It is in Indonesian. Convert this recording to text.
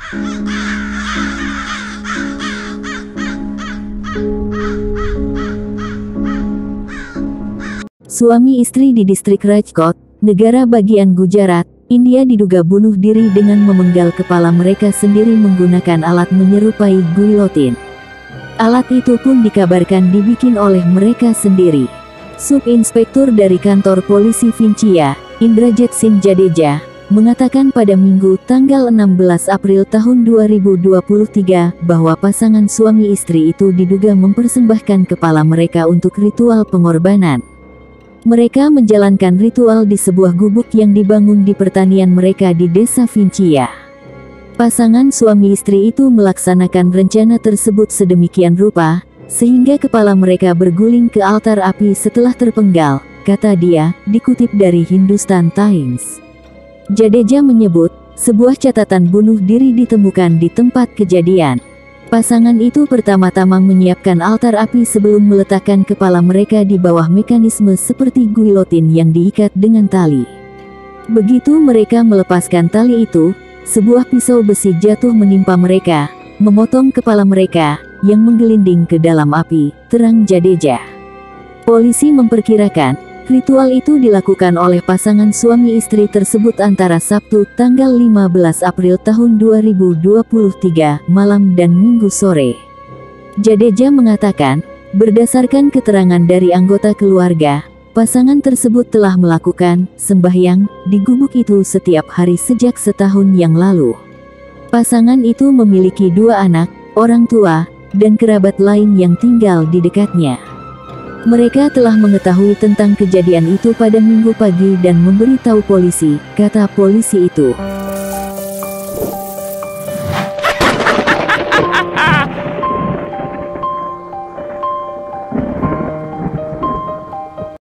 Suami istri di distrik Rajkot, negara bagian Gujarat, India diduga bunuh diri dengan memenggal kepala mereka sendiri menggunakan alat menyerupai guillotine. Alat itu pun dikabarkan dibikin oleh mereka sendiri. Subinspektur dari kantor polisi Vincia, Indrajit Singh Jadeja, mengatakan pada Minggu tanggal 16 April tahun 2023 bahwa pasangan suami istri itu diduga mempersembahkan kepala mereka untuk ritual pengorbanan. Mereka menjalankan ritual di sebuah gubuk yang dibangun di pertanian mereka di desa Vincia. Pasangan suami istri itu melaksanakan rencana tersebut sedemikian rupa, sehingga kepala mereka berguling ke altar api setelah terpenggal, kata dia, dikutip dari Hindustan Times. Jadeja menyebut, sebuah catatan bunuh diri ditemukan di tempat kejadian. Pasangan itu pertama-tama menyiapkan altar api sebelum meletakkan kepala mereka di bawah mekanisme seperti guillotine yang diikat dengan tali. Begitu mereka melepaskan tali itu, sebuah pisau besi jatuh menimpa mereka, memotong kepala mereka, yang menggelinding ke dalam api, terang Jadeja. Polisi memperkirakan, ritual itu dilakukan oleh pasangan suami istri tersebut antara Sabtu tanggal 15 April tahun 2023 malam dan Minggu sore. Jadeja mengatakan, berdasarkan keterangan dari anggota keluarga, pasangan tersebut telah melakukan sembahyang di gubuk itu setiap hari sejak setahun yang lalu. Pasangan itu memiliki 2 anak, orang tua, dan kerabat lain yang tinggal di dekatnya. Mereka telah mengetahui tentang kejadian itu pada Minggu pagi dan memberitahu polisi, kata polisi itu.